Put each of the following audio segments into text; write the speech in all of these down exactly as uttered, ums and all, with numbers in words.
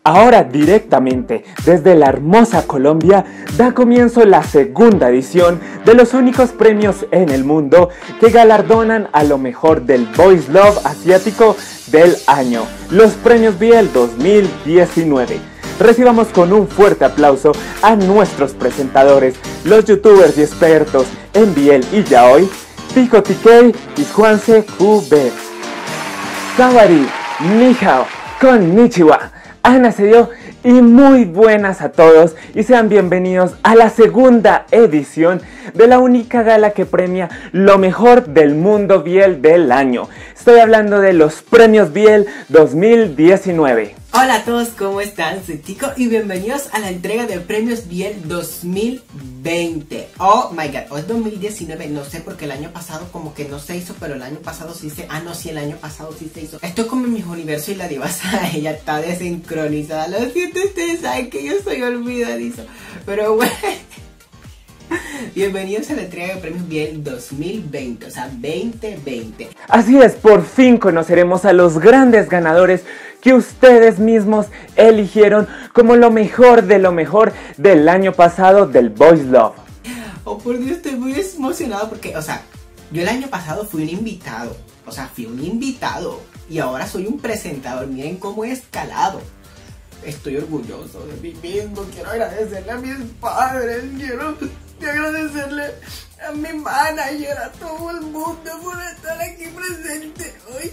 Ahora directamente desde la hermosa Colombia da comienzo la segunda edición de los únicos premios en el mundo que galardonan a lo mejor del Boys Love asiático del año, los premios Biel dos mil diecinueve. Recibamos con un fuerte aplauso a nuestros presentadores, los youtubers y expertos en Biel y Yaoi, Pico T K y Juanse Q B. Sawari, ni hao, konnichiwa, annyeonghaseyo y muy buenas a todos y sean bienvenidos a la segunda edición de la única gala que premia lo mejor del mundo Biel del año. Estoy hablando de los premios Biel dos mil diecinueve. Hola a todos, ¿cómo están? Soy Tico y bienvenidos a la entrega de premios Biel dos mil veinte. Oh my god, hoy es dos mil diecinueve, no sé porque el año pasado como que no se hizo, pero el año pasado sí se... Ah no, sí, el año pasado sí se hizo. Esto es como en mis universos y la divasa, ella está desincronizada. Lo siento, ustedes saben que yo soy olvidadizo, pero bueno. Bienvenidos a la entrega de premios Biel dos mil veinte, o sea, veinte veinte. Así es, por fin conoceremos a los grandes ganadores que ustedes mismos eligieron como lo mejor de lo mejor del año pasado del Boys Love. Oh, por Dios, estoy muy emocionado porque, o sea, yo el año pasado fui un invitado, o sea, fui un invitado y ahora soy un presentador. Miren cómo he escalado. Estoy orgulloso de mí mismo, quiero agradecerle a mis padres, quiero agradecerle a mi manager, a todo el mundo por estar aquí presente hoy.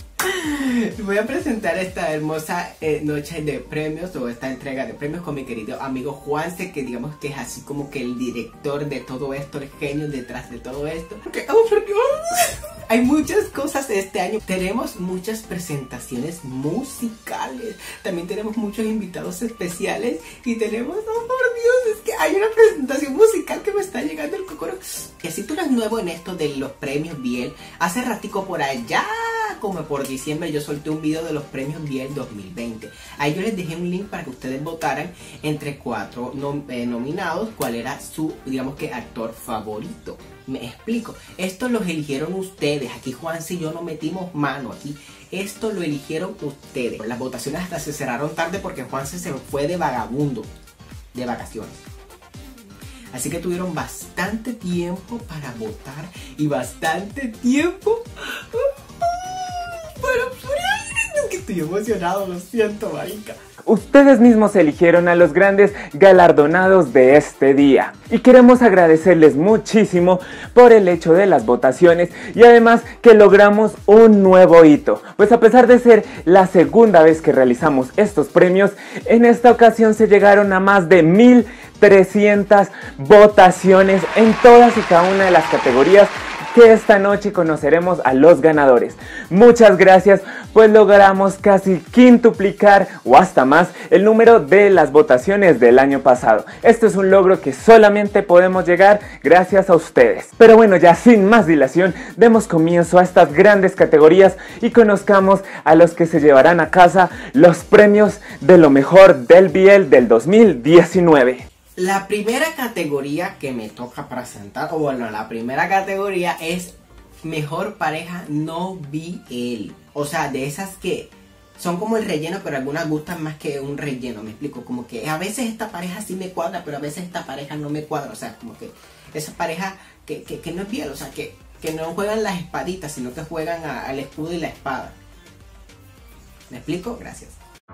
Voy a presentar esta hermosa eh, noche de premios o esta entrega de premios con mi querido amigo Juanse, que digamos que es así como que el director de todo esto, el genio detrás de todo esto. Porque, oh, por Dios, hay muchas cosas este año. Tenemos muchas presentaciones musicales, también tenemos muchos invitados especiales y tenemos, oh por Dios, es que hay una presentación musical que me está llegando el cocoro. Que si tú eres nuevo en esto de los premios Biel, hace ratico por allá, como por diciembre, yo solté un video de los premios Biel dos mil veinte. Ahí yo les dejé un link para que ustedes votaran entre cuatro nom eh, nominados cuál era su, digamos que, actor favorito. Me explico, esto los eligieron ustedes. Aquí Juanse y yo no metimos mano, aquí esto lo eligieron ustedes. Las votaciones hasta se cerraron tarde porque Juanse se fue de vagabundo, de vacaciones. Así que tuvieron bastante tiempo para votar y bastante tiempo para... que estoy emocionado, lo siento, marica. Ustedes mismos eligieron a los grandes galardonados de este día y queremos agradecerles muchísimo por el hecho de las votaciones y además que logramos un nuevo hito, pues a pesar de ser la segunda vez que realizamos estos premios, en esta ocasión se llegaron a más de mil trescientas votaciones en todas y cada una de las categorías que esta noche conoceremos a los ganadores. Muchas gracias, pues logramos casi quintuplicar o hasta más el número de las votaciones del año pasado. Esto es un logro que solamente podemos llegar gracias a ustedes. Pero bueno, ya sin más dilación, demos comienzo a estas grandes categorías y conozcamos a los que se llevarán a casa los premios de lo mejor del Biel del dos mil diecinueve. La primera categoría que me toca presentar, o bueno, la primera categoría es mejor pareja no Biel. O sea, de esas que son como el relleno, pero algunas gustan más que un relleno, me explico. Como que a veces esta pareja sí me cuadra, pero a veces esta pareja no me cuadra. O sea, como que esa pareja que, que, que no es Biel, o sea, que, que no juegan las espaditas, sino que juegan a, al escudo y la espada. ¿Me explico? Gracias.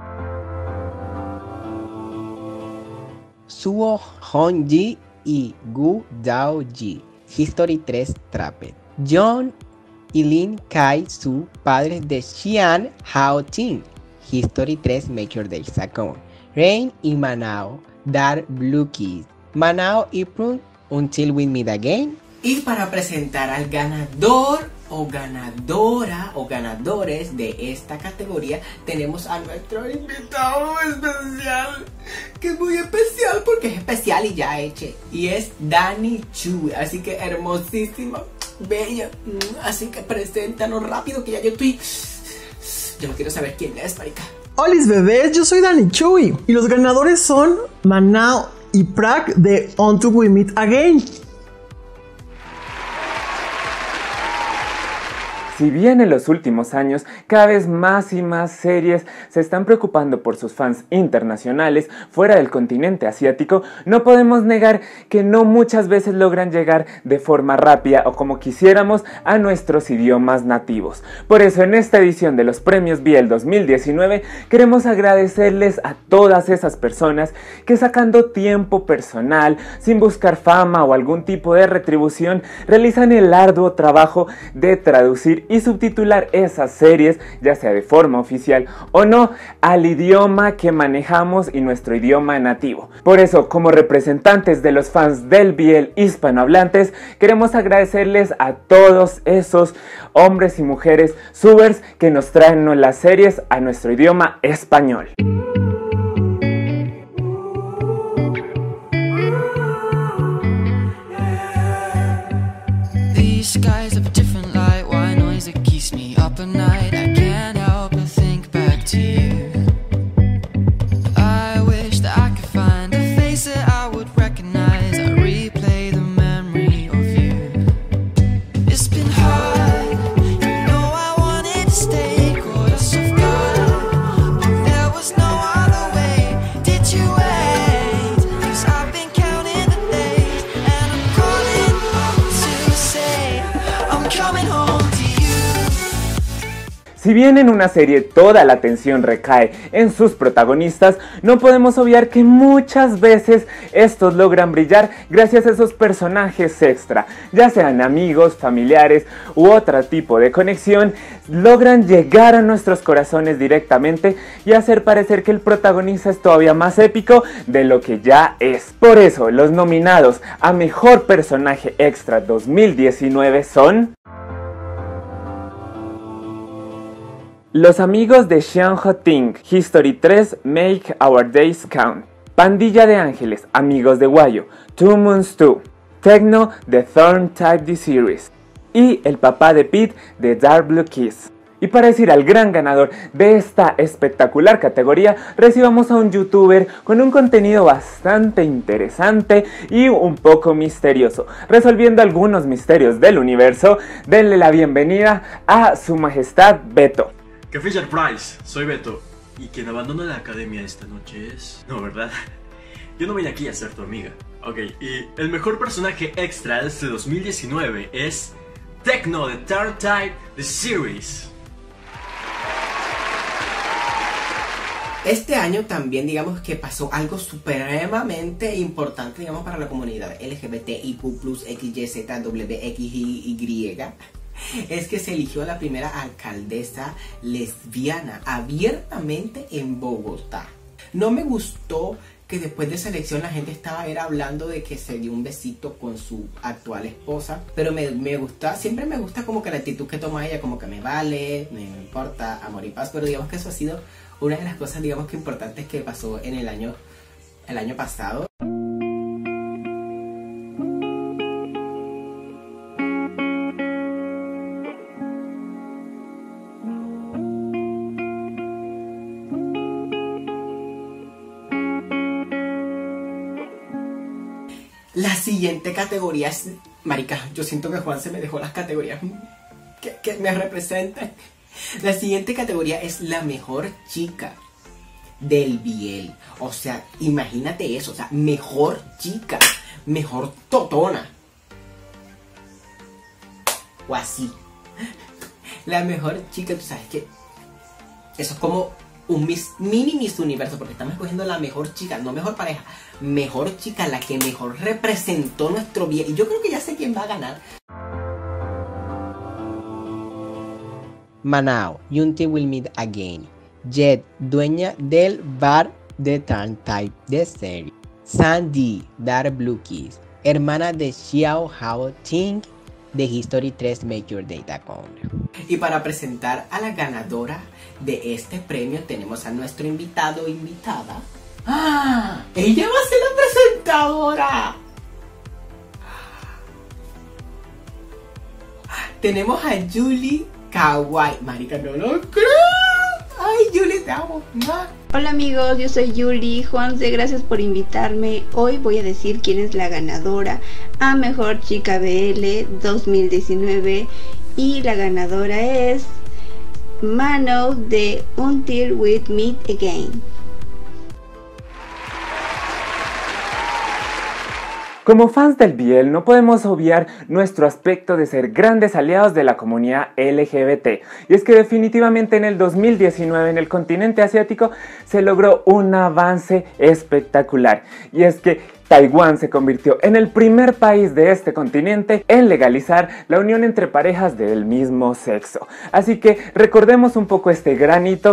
Suho Hong-ji y Gu Dao-ji, History tres Trapped. John y Lin Kai-su, padres de Xian Hao-ting, History tres Make Your Day Sakon. Rain y Manao, Dark Blue Kiss. Manao y Prun, Until We Meet Again. Y para presentar al ganador o ganadora o ganadores de esta categoría, tenemos a nuestro invitado especial, que es muy especial porque es especial y ya hecho, y es Dani Chu, así que hermosísima, bella, así que preséntanos rápido que ya yo estoy, yo no quiero saber quién es, marica. Hola bebés, yo soy Dani Chui y los ganadores son Manao y Prak de Until We Meet Again. Si bien en los últimos años cada vez más y más series se están preocupando por sus fans internacionales fuera del continente asiático, no podemos negar que no muchas veces logran llegar de forma rápida o como quisiéramos a nuestros idiomas nativos. Por eso en esta edición de los premios Biel dos mil diecinueve queremos agradecerles a todas esas personas que sacando tiempo personal, sin buscar fama o algún tipo de retribución, realizan el arduo trabajo de traducir y subtitular esas series, ya sea de forma oficial o no, al idioma que manejamos y nuestro idioma nativo. Por eso, como representantes de los fans del Biel hispanohablantes, queremos agradecerles a todos esos hombres y mujeres subers que nos traen las series a nuestro idioma español. These skies have a different light, why noise that keeps me up at night. I can't help but think back to you. I wish that I could find a face that I would recognize. I replay the memory of you. It's been hard, you know I wanted to stay, caught us off guard, but there was no other way. Did you wait? 'Cause I've been counting the days, and I'm calling up to say I'm coming home to you. Si bien en una serie toda la atención recae en sus protagonistas, no podemos obviar que muchas veces estos logran brillar gracias a esos personajes extra, ya sean amigos, familiares u otro tipo de conexión, logran llegar a nuestros corazones directamente y hacer parecer que el protagonista es todavía más épico de lo que ya es. Por eso, los nominados a Mejor Personaje Extra dos mil diecinueve son... Los amigos de Xian Ho Ting, History tres, Make Our Days Count. Pandilla de Ángeles, Amigos de Guayo, Two Moons two. Techno, The Thorn Type The Series. Y el papá de Pete, de Dark Blue Kiss. Y para decir al gran ganador de esta espectacular categoría, recibamos a un youtuber con un contenido bastante interesante y un poco misterioso, resolviendo algunos misterios del universo. Denle la bienvenida a Su Majestad Beto. Que Fisher Price, soy Beto, y quien abandona la academia esta noche es... No, ¿verdad? Yo no vine aquí a ser tu amiga. Ok, y el mejor personaje extra de este dos mil diecinueve es... Techno, The Third Type, The Series. Este año también, digamos que pasó algo supremamente importante, digamos, para la comunidad L G B T I Q plus, X Y Z W X Y. Es que se eligió a la primera alcaldesa lesbiana abiertamente en Bogotá. No me gustó que después de esa elección la gente estaba era hablando de que se dio un besito con su actual esposa, pero me, me gusta, siempre me gusta como que la actitud que toma ella, como que me vale, me, me importa, amor y paz, pero digamos que eso ha sido una de las cosas, digamos que importantes que pasó en el año, el año pasado. La siguiente categoría es... Marica, yo siento que Juan se me dejó las categorías que, que me representan. La siguiente categoría es la mejor chica del Biel. O sea, imagínate eso. O sea, mejor chica, mejor totona. O así. La mejor chica, tú sabes que... Eso es como un Miss, mini Miss Universo, porque estamos escogiendo la mejor chica, no mejor pareja, mejor chica, la que mejor representó nuestro Biel. Y yo creo que ya sé quién va a ganar. Manao, Until We Meet Again. Jet, dueña del bar de Turn Type de serie. Sandy, Dark Blue Kiss, hermana de Xiao Hao Ting de History tres, Make Your Data Count. Y para presentar a la ganadora de este premio tenemos a nuestro invitado o invitada. ¡Ah! ¡Ella va a ser la presentadora! Tenemos a Julie Kawaii. Marica, no lo creo. Ay, Julie, te amo. Hola amigos, yo soy Julie. Juanse, gracias por invitarme. Hoy voy a decir quién es la ganadora a Mejor Chica B L dos mil diecinueve. y la ganadora es Mano de Until We Meet Again. Como fans del B L no podemos obviar nuestro aspecto de ser grandes aliados de la comunidad L G B T, y es que definitivamente en el dos mil diecinueve en el continente asiático se logró un avance espectacular, y es que Taiwán se convirtió en el primer país de este continente en legalizar la unión entre parejas del mismo sexo. Así que recordemos un poco este gran hito.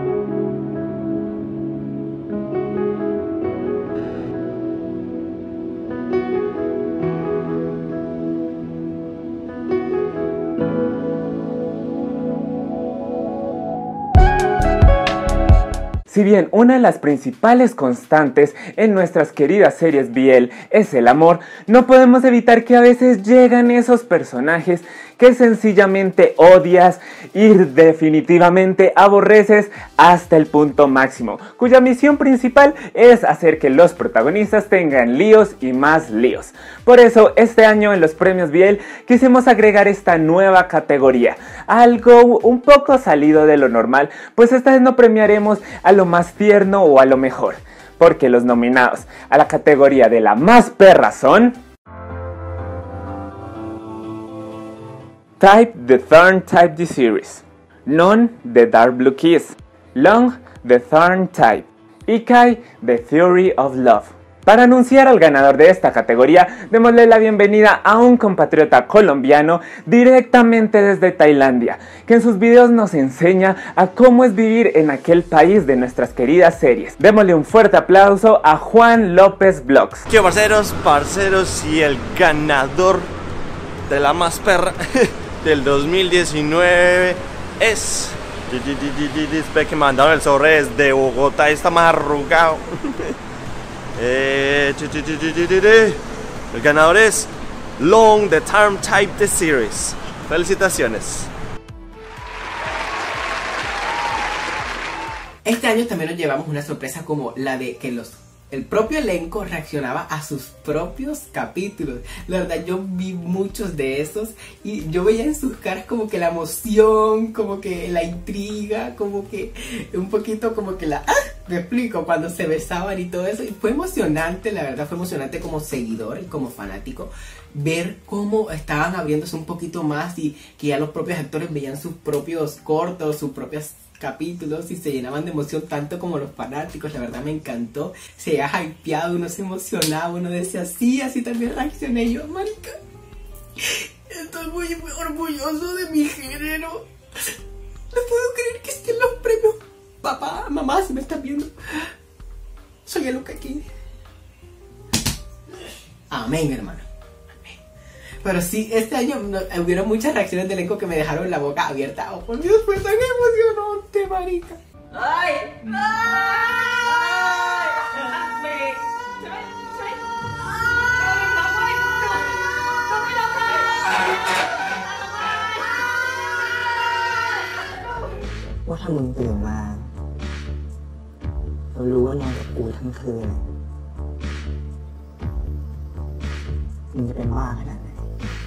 Si bien una de las principales constantes en nuestras queridas series B L es el amor, no podemos evitar que a veces llegan esos personajes que sencillamente odias y definitivamente aborreces hasta el punto máximo, cuya misión principal es hacer que los protagonistas tengan líos y más líos. Por eso este año en los premios B L quisimos agregar esta nueva categoría, algo un poco salido de lo normal, pues esta vez no premiaremos a lo más tierno o a lo mejor, porque los nominados a la categoría de la más perra son Type the Thorn Type the Series, Non the Dark Blue Kiss, Long the Thorn Type y Kai the Theory of Love. Para anunciar al ganador de esta categoría, démosle la bienvenida a un compatriota colombiano directamente desde Tailandia, que en sus videos nos enseña a cómo es vivir en aquel país de nuestras queridas series. Démosle un fuerte aplauso a Juan López Vlogs. ¿Qué parceros, parceros? Y el ganador de la más perra del dos mil diecinueve es... Espera que me mandaron el sobre desde Bogotá, está más arrugado. Eh, el ganador es Long the Term Type the Series. Felicitaciones. Este año también nos llevamos una sorpresa como la de que los el propio elenco reaccionaba a sus propios capítulos. La verdad, yo vi muchos de esos y yo veía en sus caras como que la emoción, como que la intriga, como que un poquito como que la... ¡Ah! Me explico, cuando se besaban y todo eso. Y fue emocionante, la verdad, fue emocionante como seguidor y como fanático ver cómo estaban abriéndose un poquito más y que ya los propios actores veían sus propios cortos, sus propios capítulos y se llenaban de emoción tanto como los fanáticos. La verdad me encantó, se había hypeado, uno se emocionaba, uno decía sí, así también reaccioné yo, marica, estoy muy, muy orgulloso de mi género, no puedo creer que estén los premios. Papá, mamá, si me están viendo, soy el Luca aquí. Amén, hermano. Amén. Pero sí, este año no, hubieron muchas reacciones del elenco que me dejaron la boca abierta. Oh, por Dios, fue tan emocionante, marica. ¡Ay! ¡Ay! ว่าถ้ามึงตื่นมาเรารู้ว่านอนกับกูทั้งคืนมึงจะเป็นบ้าขนาดไหน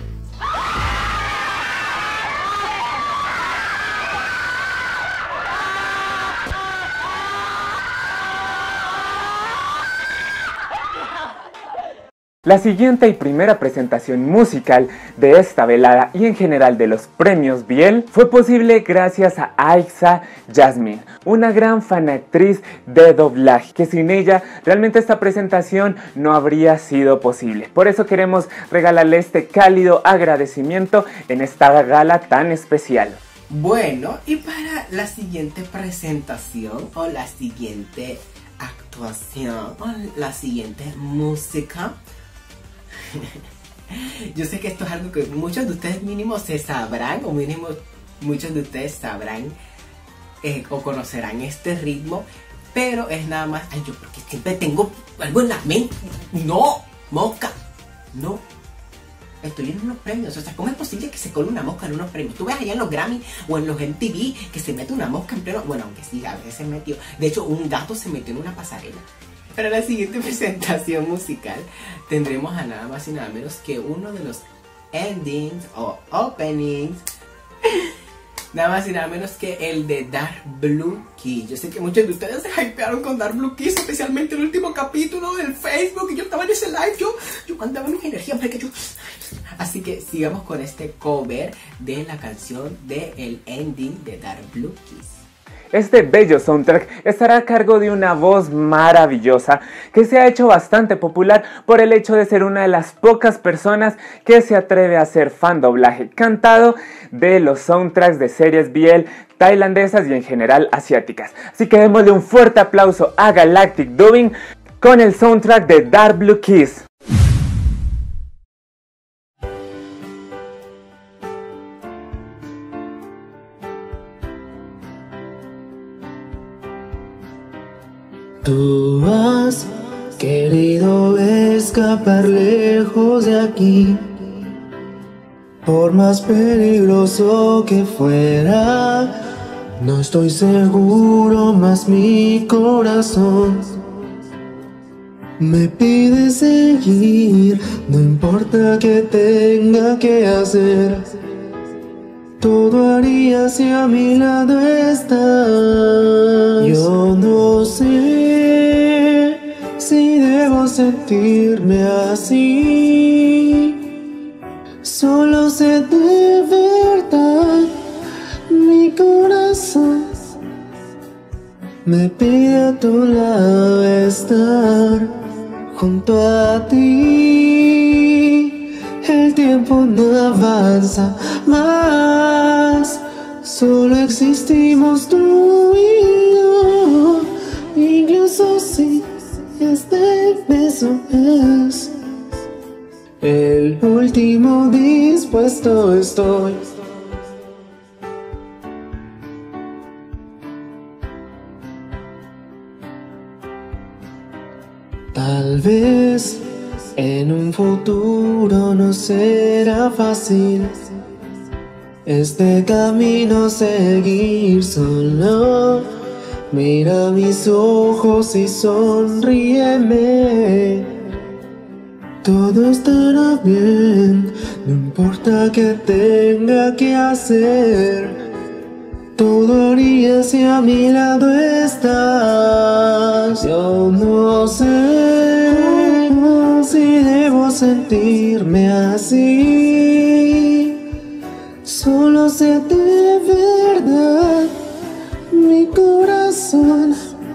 La siguiente y primera presentación musical de esta velada y en general de los premios B L fue posible gracias a Aixa Jasmine, una gran fanactriz de doblaje, que sin ella realmente esta presentación no habría sido posible. Por eso queremos regalarle este cálido agradecimiento en esta gala tan especial. Bueno, y para la siguiente presentación o la siguiente actuación o la siguiente música, yo sé que esto es algo que muchos de ustedes mínimo se sabrán o mínimo muchos de ustedes sabrán eh, o conocerán este ritmo, pero es nada más, ay, yo porque siempre tengo algo en la mente. No, mosca, no, estoy en unos premios, o sea, ¿cómo es posible que se cole una mosca en unos premios? Tú ves allá en los Grammy o en los M T V que se mete una mosca en pleno, bueno, aunque sí, a veces se metió, de hecho un gato se metió en una pasarela. Para la siguiente presentación musical tendremos a nada más y nada menos que uno de los endings o openings Nada más y nada menos que el de Dark Blue Kiss. Yo sé que muchos de ustedes se hypearon con Dark Blue Kiss, especialmente el último capítulo del Facebook. Y yo estaba en ese live, yo, yo andaba mis energías, porque yo... Así que sigamos con este cover de la canción del ending de Dark Blue Kiss. Este bello soundtrack estará a cargo de una voz maravillosa que se ha hecho bastante popular por el hecho de ser una de las pocas personas que se atreve a hacer fan doblaje cantado de los soundtracks de series B L tailandesas y en general asiáticas. Así que démosle un fuerte aplauso a Galactic Dubbing con el soundtrack de Dark Blue Kiss. Tú has querido escapar lejos de aquí, por más peligroso que fuera. No estoy seguro, más mi corazón me pide seguir. No importa qué tenga que hacer, todo haría si a mi lado estás. Yo no sé si debo sentirme así, solo sé de verdad, mi corazón me pide a tu lado estar. Junto a ti el tiempo no avanza más, solo existimos tú y yo. Incluso si este beso es el último, dispuesto estoy. Tal vez en un futuro no será fácil este camino seguir, solo mira mis ojos y sonríeme. Todo estará bien, no importa qué tenga que hacer, todo haría si a mi lado estás. Yo no sé si debo sentirme así, solo sé de verdad, mi corazón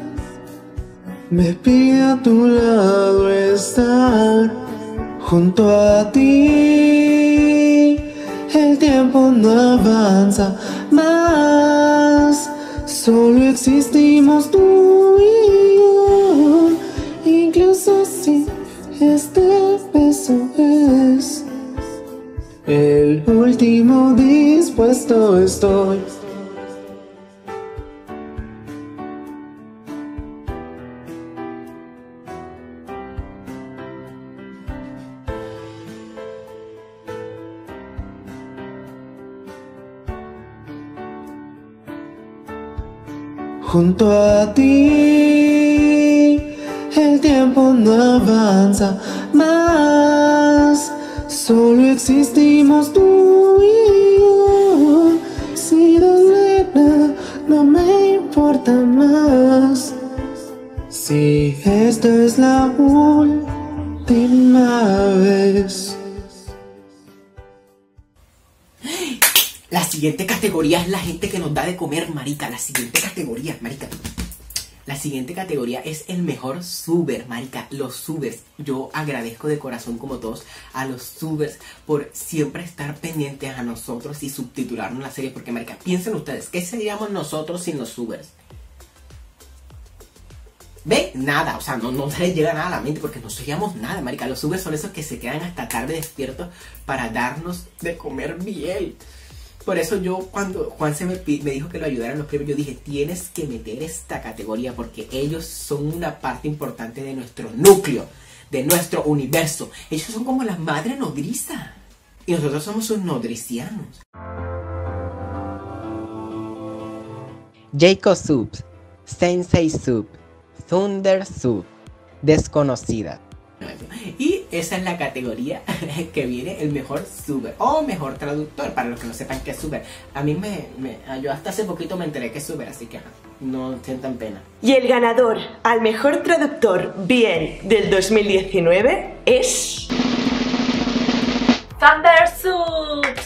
me pide a tu lado estar. Junto a ti el tiempo no avanza más, solo existimos tú y yo. Incluso si este beso es el último, dispuesto estoy. Junto a ti el tiempo no avanza más, solo existimos tú y yo. Si dolera no me importa más, si esta es la última vez. La siguiente categoría es la gente que nos da de comer, marica. La siguiente categoría, marica. La siguiente categoría es el mejor suber, marica. Los subers. Yo agradezco de corazón, como todos, a los subers por siempre estar pendientes a nosotros y subtitularnos la serie. Porque, marica, piensen ustedes, ¿qué seríamos nosotros sin los subers? ¿Ve? Nada, o sea, no, no se les llega nada a la mente porque no seríamos nada, marica. Los subers son esos que se quedan hasta tarde despiertos para darnos de comer bien. Por eso yo, cuando Juan se me, me dijo que lo ayudara en los premios, yo dije, tienes que meter esta categoría porque ellos son una parte importante de nuestro núcleo, de nuestro universo. Ellos son como la madre nodriza y nosotros somos sus nodricianos. Jacob Sub, Sensei Sub, Thunder Sub, Desconocida. Y esa es la categoría que viene el mejor suber o mejor traductor, para los que no sepan qué es suber. A mí me, me yo hasta hace poquito me enteré que es suber, así que no sientan pena. Y el ganador al mejor traductor B L del dos mil diecinueve es... Thundersubs.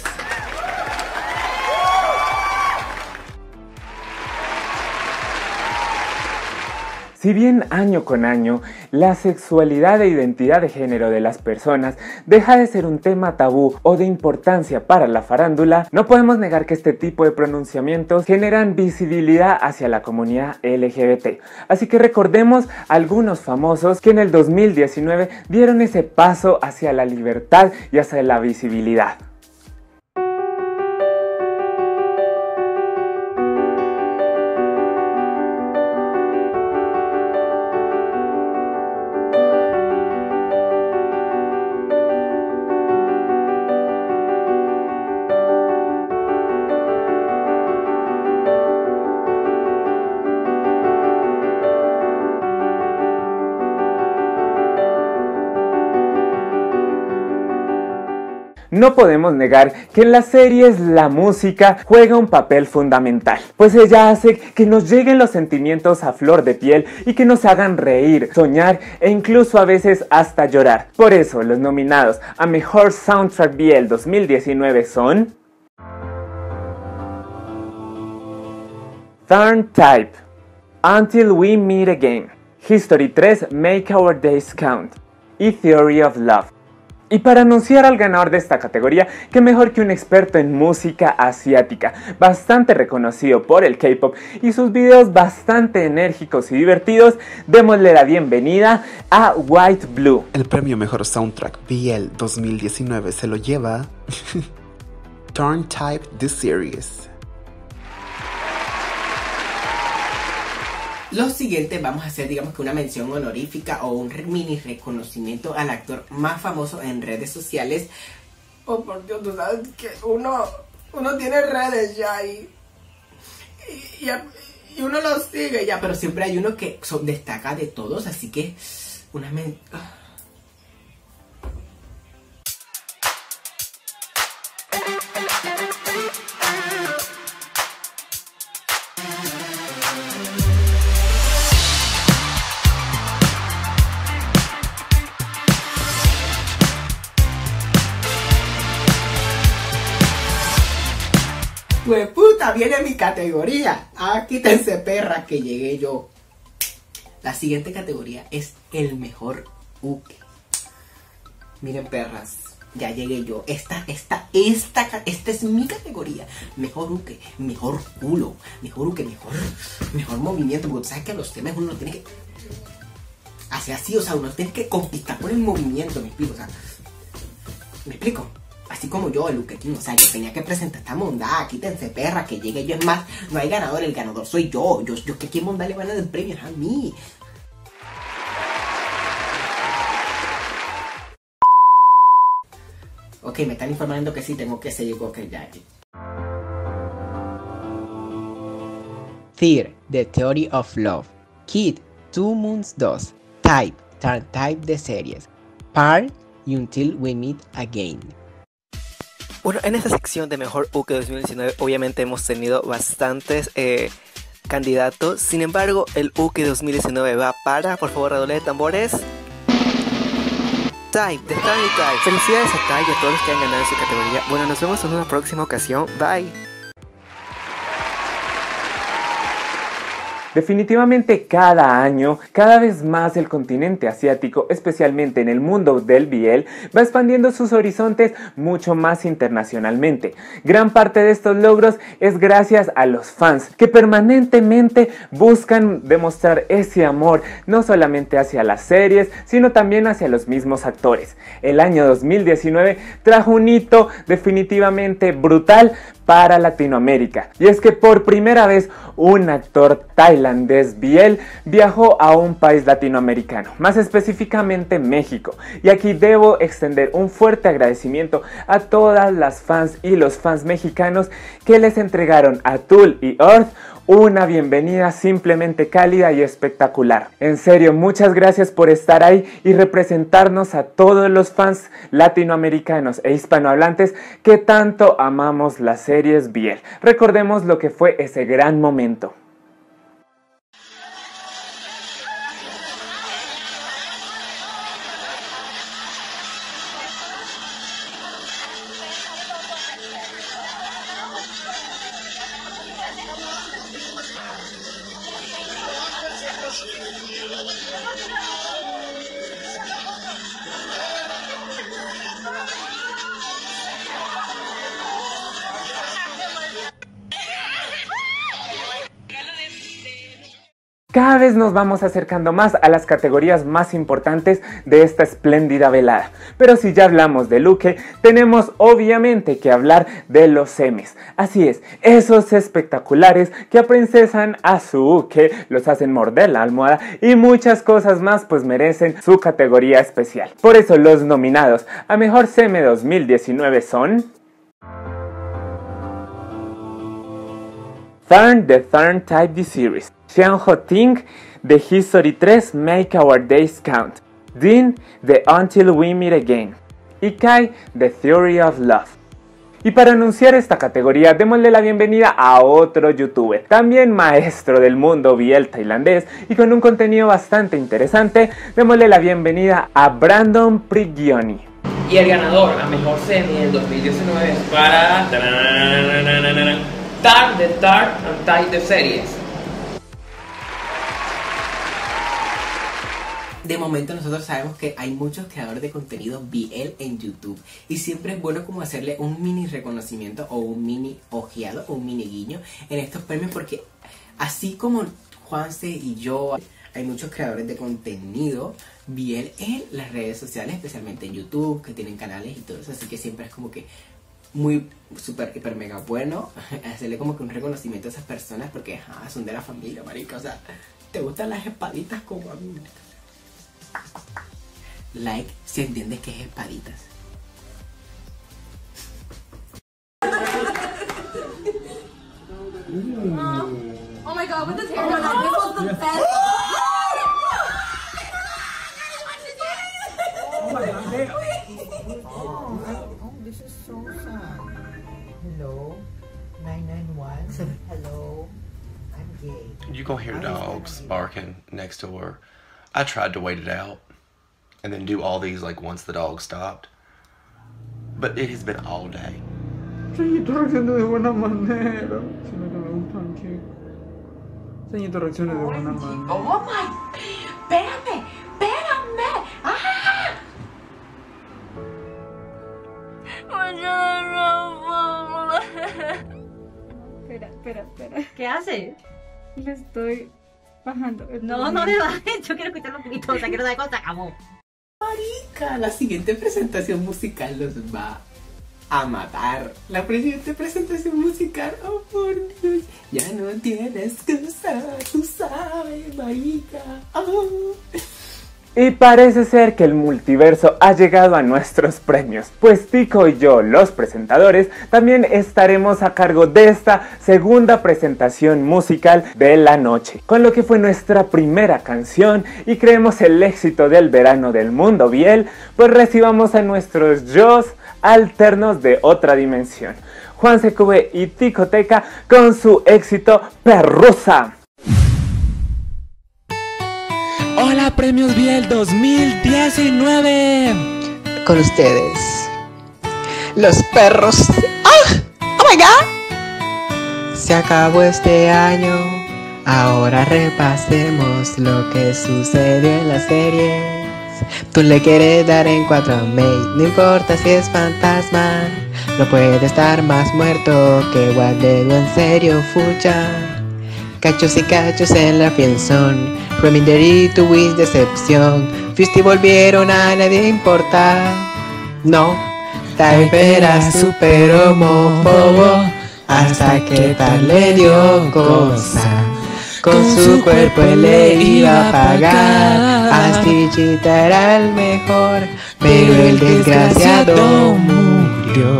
Si bien año con año, la sexualidad e identidad de género de las personas deja de ser un tema tabú o de importancia para la farándula, no podemos negar que este tipo de pronunciamientos generan visibilidad hacia la comunidad L G B T. Así que recordemos a algunos famosos que en el dos mil diecinueve dieron ese paso hacia la libertad y hacia la visibilidad. No podemos negar que en las series la música juega un papel fundamental, pues ella hace que nos lleguen los sentimientos a flor de piel y que nos hagan reír, soñar e incluso a veces hasta llorar. Por eso los nominados a Mejor Soundtrack B L dos mil diecinueve son Thorn Type, Until We Meet Again, History tres, Make Our Days Count y Theory of Love. Y para anunciar al ganador de esta categoría, qué mejor que un experto en música asiática, bastante reconocido por el K-pop y sus videos bastante enérgicos y divertidos, démosle la bienvenida a White Blue. El premio Mejor Soundtrack B L dos mil diecinueve se lo lleva Thorn Type The Series. Lo siguiente vamos a hacer, digamos que una mención honorífica o un mini reconocimiento al actor más famoso en redes sociales. Oh, por Dios, tú sabes que uno, uno tiene redes ya y, y, y uno los sigue ya, pero siempre hay uno que son, destaca de todos, así que una men... Pues puta, viene mi categoría. Ah, quítense perra que llegué yo. La siguiente categoría es el mejor uke. Miren perras, ya llegué yo. Esta, esta, esta, esta es mi categoría. Mejor uke, mejor culo, mejor uke, mejor, mejor movimiento. Porque tú sabes que los temas uno no tiene que hacer así, o sea, uno tiene que conquistar por el movimiento, me explico, o sea, me explico. Así como yo, el Uke King, o sea, yo tenía que presentar esta mondada, quítense perra, que llegue yo, es más, no hay ganador, el ganador soy yo, yo, yo que qué mondada le van a dar premios a mí. Ok, me están informando que sí, tengo que seguir con que ya aquí. Fear, The Theory of Love, Kid, Two Moons dos, Type, Thorn Type de series, Par y Until We Meet Again. Bueno, en esta sección de Mejor Uke dos mil diecinueve obviamente hemos tenido bastantes eh, candidatos. Sin embargo, el Uke dos mil diecinueve va para, por favor, redoble de tambores, Type, de Tiny Type. Felicidades a Type y a todos los que han ganado en su categoría. Bueno, nos vemos en una próxima ocasión. Bye. Definitivamente cada año, cada vez más el continente asiático, especialmente en el mundo del B L, va expandiendo sus horizontes mucho más internacionalmente. Gran parte de estos logros es gracias a los fans que permanentemente buscan demostrar ese amor, no solamente hacia las series, sino también hacia los mismos actores. El año dos mil diecinueve trajo un hito definitivamente brutal para Latinoamérica, y es que por primera vez un actor tailandés B L viajó a un país latinoamericano, más específicamente México, y aquí debo extender un fuerte agradecimiento a todas las fans y los fans mexicanos que les entregaron a Tool y Earth una bienvenida simplemente cálida y espectacular. En serio, muchas gracias por estar ahí y representarnos a todos los fans latinoamericanos e hispanohablantes que tanto amamos las series B L. Recordemos lo que fue ese gran momento. Cada vez nos vamos acercando más a las categorías más importantes de esta espléndida velada. Pero si ya hablamos de Luke, tenemos obviamente que hablar de los Emmys. Así es, esos espectaculares que aprincesan a su Uke, los hacen morder la almohada y muchas cosas más, pues merecen su categoría especial. Por eso los nominados a Mejor Seme dos mil diecinueve son... Tharn de Tharn Type The Series, Xian Ho Ting de History tres Make Our Days Count, Dean de Until We Meet Again y Kai de Theory of Love. Y para anunciar esta categoría, démosle la bienvenida a otro youtuber, también maestro del mundo B L tailandés y con un contenido bastante interesante. Démosle la bienvenida a Brandon Prigioni. Y el ganador a Mejor Semi del dos mil diecinueve es para... Tharn de Tharn Type The Series. De momento nosotros sabemos que hay muchos creadores de contenido B L en YouTube y siempre es bueno como hacerle un mini reconocimiento o un mini ojeado o un mini guiño en estos premios, porque así como Juanse y yo, hay muchos creadores de contenido B L en las redes sociales, especialmente en YouTube, que tienen canales y todo eso, así que siempre es como que muy super hiper mega bueno hacerle como que un reconocimiento a esas personas, porque ajá, son de la familia, marica, o sea, te gustan las espaditas como a mí. Like si entiendes que es espaditas. Oh my god, with the hair. Oh my god, this was the best. Oh my god. Oh, oh, this is so sad. Hello, nine nine one. Hello, I'm gay. You gonna hear dogs barking next door. I tried to wait it out and then do all these like once the dog stopped, but it has been all day. Señorito, reaccione de buena manera. Sino que me gustan que... Señorito, reaccione de buena manera. Oh my... Espérame, espérame. ¡Ah! Espera, espera, espera. ¿Qué hace? Le estoy bajando. No, no le bajes. Yo quiero escuchar un poquito. O sea, quiero dar cuenta, acabó. Marica, la siguiente presentación musical los va a matar. La siguiente presentación musical, oh por Dios, ya no tienes excusa, tú sabes, marica. Oh. Y parece ser que el multiverso ha llegado a nuestros premios, pues Tico y yo, los presentadores, también estaremos a cargo de esta segunda presentación musical de la noche, con lo que fue nuestra primera canción y creemos el éxito del verano del mundo B L, pues recibamos a nuestros yo's alternos de otra dimensión, Juanse Cube y Ticoteca con su éxito Perrusa. Hola Premios B L dos mil diecinueve. Con ustedes, los perros. ¡Ah! ¡Oh my god! Se acabó este año. Ahora repasemos lo que sucedió en las series. Tú le quieres dar en cuatro a May, no importa si es fantasma. No puede estar más muerto que Guadego, en serio, fucha. Cachos y cachos en la friendzone. Reminderito Wiz decepción. Fisty volvieron a nadie importar. No, Type era super homófobo hasta que tal le dio cosa. Con su cuerpo él le iba a pagar. Astillita era el mejor, pero el desgraciado murió.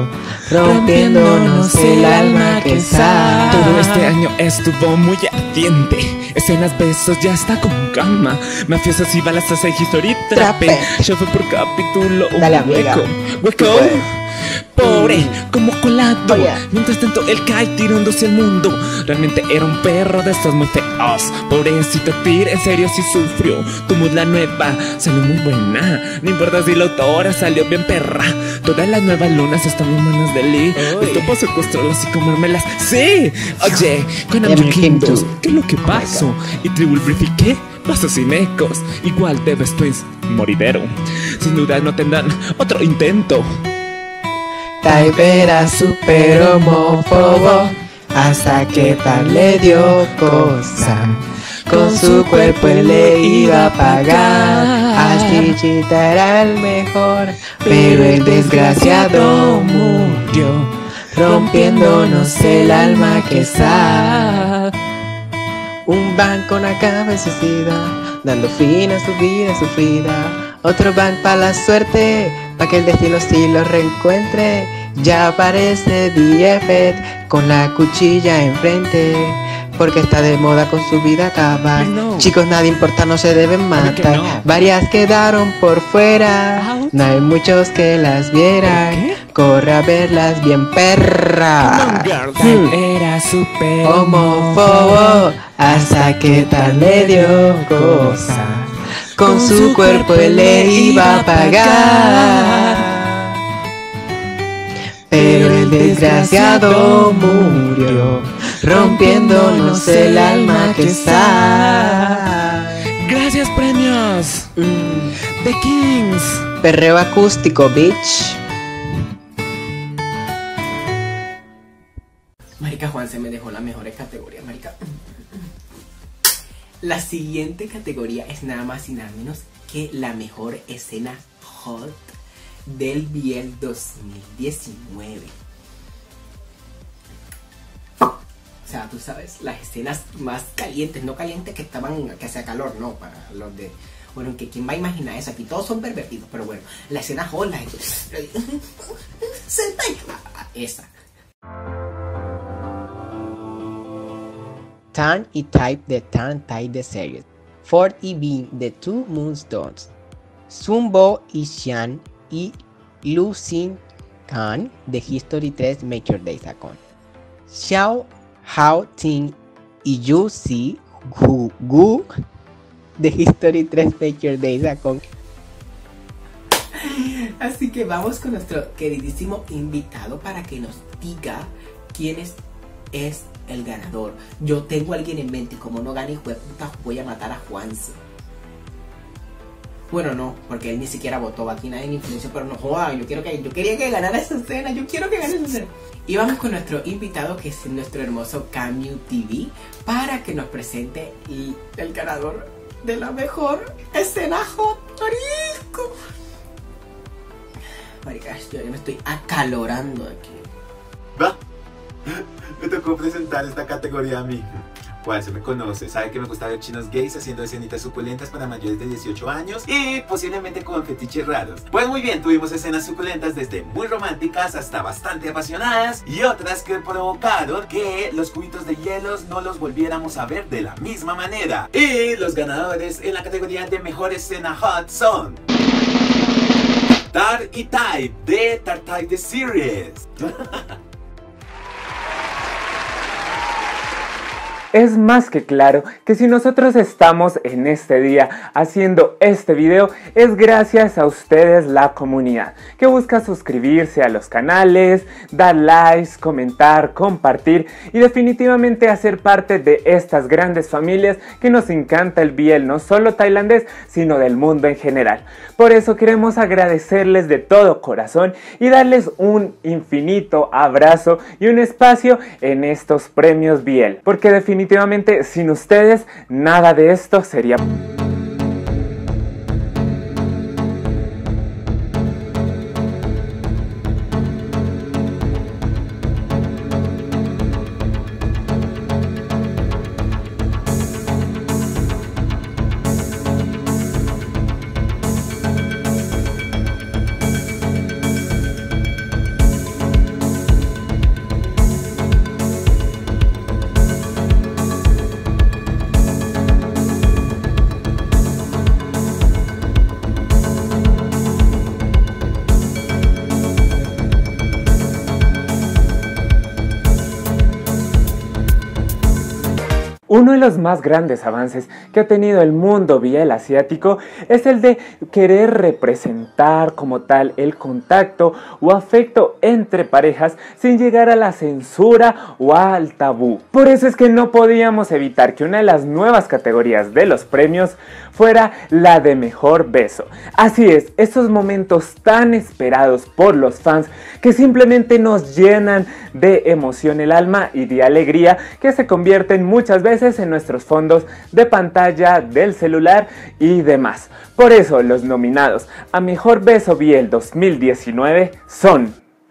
rompiéndonos el alma que sale. Todo este año estuvo muy ardiente. Escenas, besos, ya está con cama. Mafiosos y balas hace History Trape. Yo fue por capítulo. Dale, amiga. Hueco, hueco. Pobre, como colado. Oh, yeah. Mientras tanto él cae tirándose al mundo. Realmente era un perro de estos muy feos. Pobrecito Tyr, en serio sí sufrió. Tu mood la nueva salió muy buena. No importa si la autora salió bien perra. Todas las nuevas lunas están en manos de Lee. Esto para secuestrarlas y comérmelas. ¡Sí! Oye, con Amber Kingdom, ¿qué es lo que pasó? Y Tribal Brief y ¿qué? Pasos sin ecos. Igual Devs Twins, moridero. Sin duda no tendrán otro intento. Type era super homófobo hasta que tal le dio cosa. Con su cuerpo él le iba a pagar. Astichita era el mejor, pero el desgraciado murió, rompiéndonos el alma que sal. Un van con la cabecida, dando fin a su vida sufrida. Otro van para la suerte, pa' que el destino sí lo reencuentre. Ya aparece D F con la cuchilla enfrente, porque está de moda con su vida acabar. No. Chicos, nada importa, no se deben matar. No. Varias quedaron por fuera, no hay muchos que las vieran. Corre a verlas bien perra. Hmm. Era super homófobo hasta que tal le dio cosa. Con su cuerpo él le iba a pagar, pero el desgraciado murió, rompiéndonos el alma que está. Gracias, premios. Mm. The Kings. Perreo acústico, bitch. Marica, Juan se me dejó las mejores categorías, marica. La siguiente categoría es nada más y nada menos que la mejor escena hot del B L dos mil diecinueve. O sea, tú sabes, las escenas más calientes, no calientes que estaban, que hacía calor, no, para los de... Bueno, que quién va a imaginar eso, aquí todos son pervertidos, pero bueno, la escena hot, la... esa. Tan y Type de Tan Type de series. Ford y Bean de Two Moonstones. Zumbo y Xian y Lu Xin Khan de History tres Make Your Days a Con. Xiao Hao Ting y Yu Si Gu Gu de History tres Make Your Days a Con. Así que vamos con nuestro queridísimo invitado para que nos diga quién es, es el ganador. Yo tengo a alguien en mente y como no gane, hijo de puta, voy a matar a Juanse. Bueno, no, porque él ni siquiera votó. Aquí nadie me influenció, pero no joda. Yo quiero que, yo quería que ganara esa escena. Yo quiero que gane esa escena. Y vamos con nuestro invitado, que es nuestro hermoso Camu T V, para que nos presente el, el ganador de la mejor escena hot. Marisco. Marica, yo me estoy acalorando aquí. Va. Me tocó presentar esta categoría a mí. Juan se me conoce, sabe que me gusta ver chinos gays haciendo escenitas suculentas para mayores de dieciocho años y posiblemente con fetiches raros. Pues muy bien, tuvimos escenas suculentas desde muy románticas hasta bastante apasionadas y otras que provocaron que los cubitos de hielos no los volviéramos a ver de la misma manera. Y los ganadores en la categoría de mejor escena hot son Tar y Type de Tar Type The Series. Es más que claro que si nosotros estamos en este día haciendo este video es gracias a ustedes, la comunidad, que busca suscribirse a los canales, dar likes, comentar, compartir y definitivamente hacer parte de estas grandes familias que nos encanta el B L no solo tailandés sino del mundo en general. Por eso queremos agradecerles de todo corazón y darles un infinito abrazo y un espacio en estos premios B L, porque definitivamente Definitivamente sin ustedes nada de esto sería... Uno de los más grandes avances que ha tenido el mundo B L asiático es el de querer representar como tal el contacto o afecto entre parejas sin llegar a la censura o al tabú. Por eso es que no podíamos evitar que una de las nuevas categorías de los premios fuera la de mejor beso. Así es, esos momentos tan esperados por los fans que simplemente nos llenan de emoción el alma y de alegría, que se convierten muchas veces en nuestros fondos de pantalla del celular y demás. Por eso los nominados a mejor beso B L dos mil diecinueve son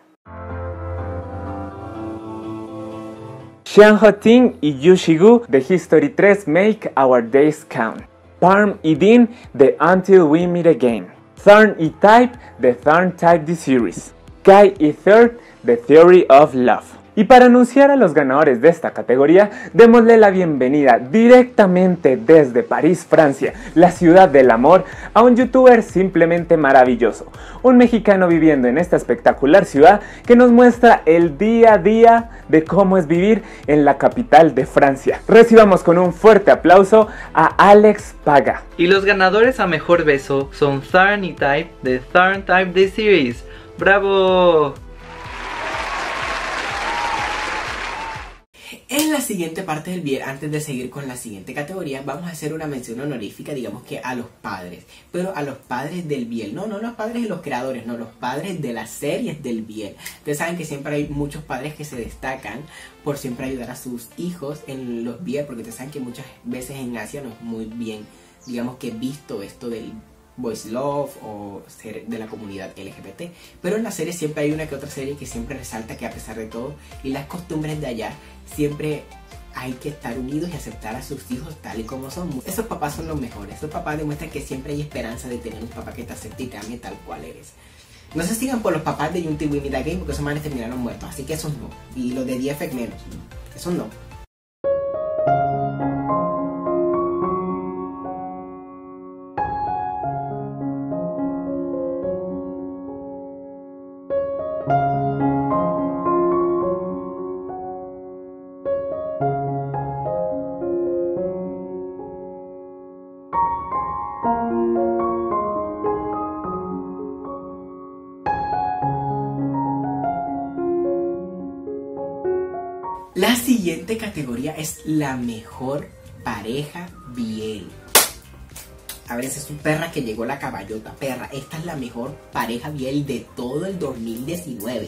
Xian Ho-ting y Yu Shi-gu de History tres Make Our Days Count, Parm y Dean de Until We Meet Again, Thorn y Type de Thorn Type The Series, Kai y Third de Theory of Love. Y para anunciar a los ganadores de esta categoría, démosle la bienvenida directamente desde París, Francia, la ciudad del amor, a un youtuber simplemente maravilloso, un mexicano viviendo en esta espectacular ciudad que nos muestra el día a día de cómo es vivir en la capital de Francia. Recibamos con un fuerte aplauso a Alex Paga. Y los ganadores a mejor beso son Thorn y Type de Thorn Type The Series. ¡Bravo! En la siguiente parte del B L, antes de seguir con la siguiente categoría, vamos a hacer una mención honorífica, digamos que a los padres, pero a los padres del B L, no, no los padres de los creadores, no, los padres de las series del B L. Ustedes saben que siempre hay muchos padres que se destacan por siempre ayudar a sus hijos en los B L, porque ustedes saben que muchas veces en Asia no es muy bien, digamos que visto esto del Boys Love o ser de la comunidad L G B T, pero en la serie siempre hay una que otra serie que siempre resalta que a pesar de todo y las costumbres de allá, siempre hay que estar unidos y aceptar a sus hijos tal y como son. Esos papás son los mejores, esos papás demuestran que siempre hay esperanza de tener un papá que te acepte y te ame tal cual eres. No se sigan por los papás de Until We Meet Again porque esos manes terminaron muertos, así que esos no, y los de D F X menos, esos no. La siguiente categoría es la mejor pareja B L. A ver, esa es su perra que llegó la caballota, perra. Esta es la mejor pareja B L de todo el dos mil diecinueve.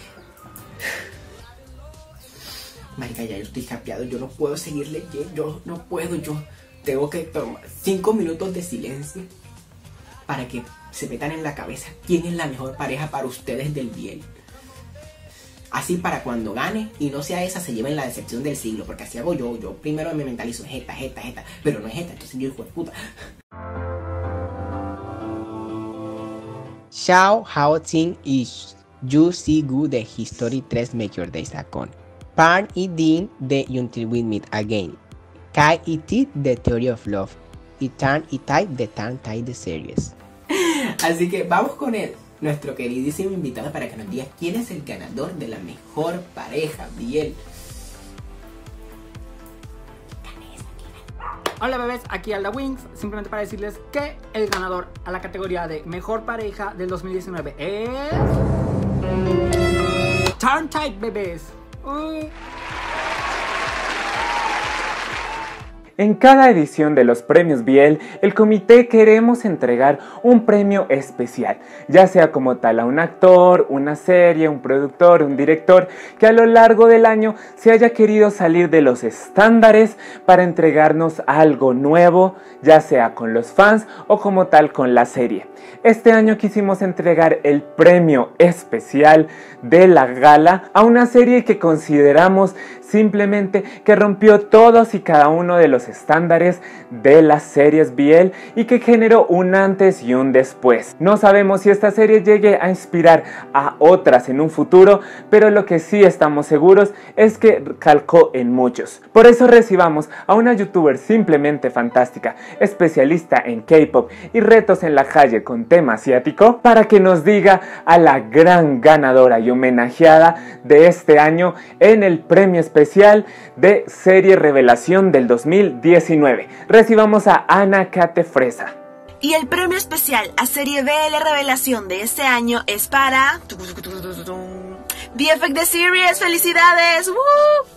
Marica, ya yo estoy capeado, yo no puedo seguir leyendo, yo no puedo, yo tengo que tomar cinco minutos de silencio para que se metan en la cabeza quién es la mejor pareja para ustedes del B L. Así para cuando gane y no sea esa se lleven la decepción del siglo, porque así hago yo, yo primero me mentalizo, es esta, es esta, es esta, pero no es esta, entonces yo hijo de puta. Xiao Hao-ting y Yu Si-gu de History tres Make Your Days Count, Parm y Dean de Until We Meet Again, Kai y Tit de Theory of Love y Thorn y Type de Thorn Type The Series. Así que vamos con él, nuestro queridísimo invitado, para que nos diga quién es el ganador de la mejor pareja B L. Hola bebés, aquí Alda Wings, simplemente para decirles que el ganador a la categoría de mejor pareja del dos mil diecinueve es... Thorn Type, bebés. Uy. En cada edición de los premios B L, el comité queremos entregar un premio especial, ya sea como tal a un actor, una serie, un productor, un director, que a lo largo del año se haya querido salir de los estándares para entregarnos algo nuevo, ya sea con los fans o como tal con la serie. Este año quisimos entregar el premio especial de la gala a una serie que consideramos simplemente que rompió todos y cada uno de los estándares de las series B L y que generó un antes y un después. No sabemos si esta serie llegue a inspirar a otras en un futuro, pero lo que sí estamos seguros es que calcó en muchos. Por eso recibamos a una youtuber simplemente fantástica, especialista en K-pop y retos en la calle con tema asiático, para que nos diga a la gran ganadora y homenajeada de este año en el premio especial especial de Serie Revelación del dos mil diecinueve. Recibamos a Ana Kate Fresa. Y el premio especial a Serie B L Revelación de este año es para The Effect The Series. ¡Felicidades! ¡Woo!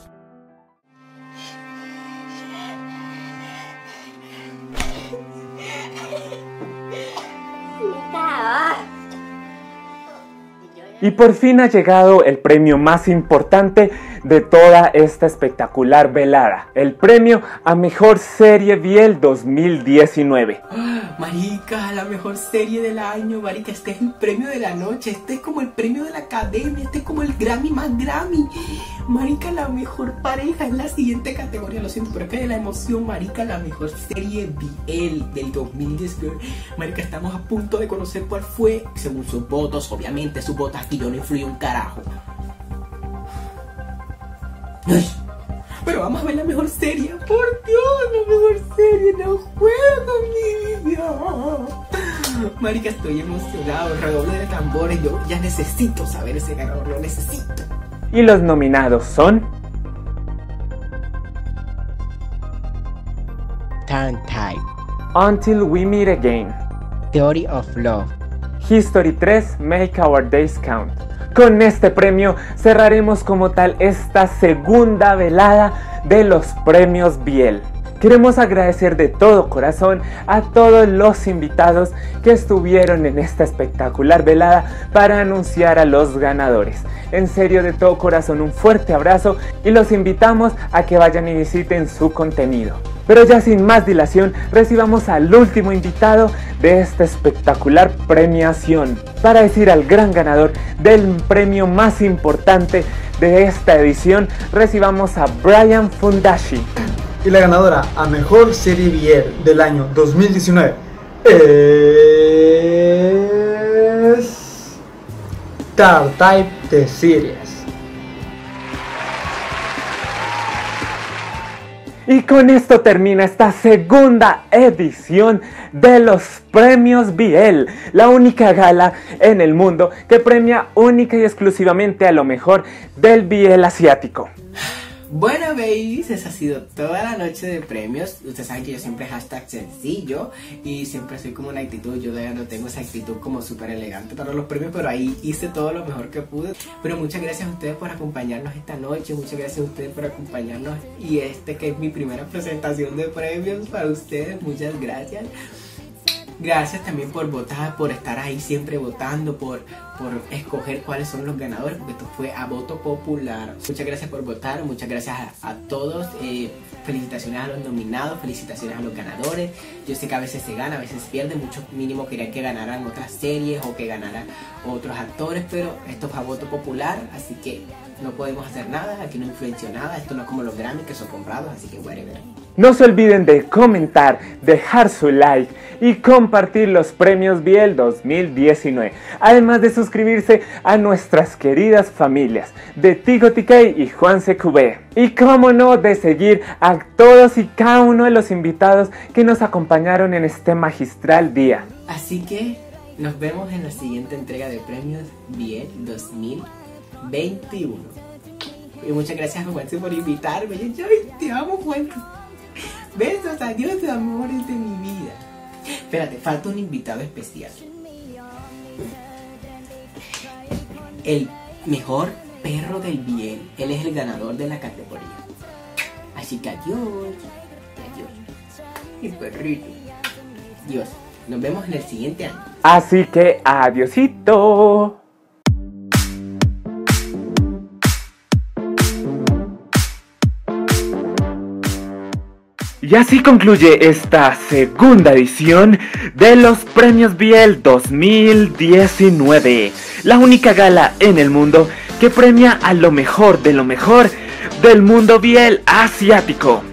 Y por fin ha llegado el premio más importante de toda esta espectacular velada, el premio a Mejor Serie B L dos mil diecinueve. Marica, la mejor serie del año, marica, este es el premio de la noche, este es como el premio de la academia, este es como el Grammy más Grammy. Marica, la mejor pareja es la siguiente categoría, lo siento, pero es que de la emoción, marica, la mejor serie B L del dos mil diecinueve. Marica, estamos a punto de conocer cuál fue, según sus votos, obviamente sus votos aquí yo no influye un carajo. Pero vamos a ver la mejor serie. Por Dios, la mejor serie. No juego con mi vida. Marica, estoy emocionado. Redoble de tambores. Yo ya necesito saber ese ganador. Lo necesito. Y los nominados son Turn Type, Until We Meet Again, Theory of Love, History tres, Make Our Days Count. Con este premio cerraremos como tal esta segunda velada de los premios B L. Queremos agradecer de todo corazón a todos los invitados que estuvieron en esta espectacular velada para anunciar a los ganadores. En serio, de todo corazón, un fuerte abrazo y los invitamos a que vayan y visiten su contenido. Pero ya sin más dilación, recibamos al último invitado de esta espectacular premiación para decir al gran ganador del premio más importante de esta edición. Recibamos a Brian Fundashi. Y la ganadora a Mejor Serie B L del año dos mil diecinueve es Turn Type The Series. Y con esto termina esta segunda edición de los premios B L, la única gala en el mundo que premia única y exclusivamente a lo mejor del B L asiático. Bueno, babies, esa ha sido toda la noche de premios. Ustedes saben que yo siempre hashtag sencillo y siempre soy como una actitud, yo todavía no tengo esa actitud como súper elegante para los premios, pero ahí hice todo lo mejor que pude. Pero muchas gracias a ustedes por acompañarnos esta noche, muchas gracias a ustedes por acompañarnos y este que es mi primera presentación de premios para ustedes, muchas gracias. Gracias también por votar, por estar ahí siempre votando, por, por escoger cuáles son los ganadores, porque esto fue a voto popular. Muchas gracias por votar, muchas gracias a, a todos. Eh, felicitaciones a los nominados, felicitaciones a los ganadores. Yo sé que a veces se gana, a veces se pierde. Mucho mínimo querían que ganaran otras series o que ganaran otros actores, pero esto fue a voto popular, así que no podemos hacer nada, aquí no influenció nada. Esto no es como los Grammy que son comprados, así que whatever. No se olviden de comentar, dejar su like y compartir los premios B L dos mil diecinueve. Además de suscribirse a nuestras queridas familias de Tico T K y Juan C Q B. Y cómo no, de seguir a todos y cada uno de los invitados que nos acompañaron en este magistral día. Así que nos vemos en la siguiente entrega de premios B L dos mil veintiuno. Y muchas gracias a Juanse por invitarme. Yo te amo, Juan. Besos, adiós, amores de mi vida. Espérate, falta un invitado especial. El mejor perro del B L. Él es el ganador de la categoría. Así que adiós. Adiós. Mi perrito. Dios. Nos vemos en el siguiente año. Así que adiosito. Y así concluye esta segunda edición de los premios B L dos mil diecinueve, la única gala en el mundo que premia a lo mejor de lo mejor del mundo B L asiático.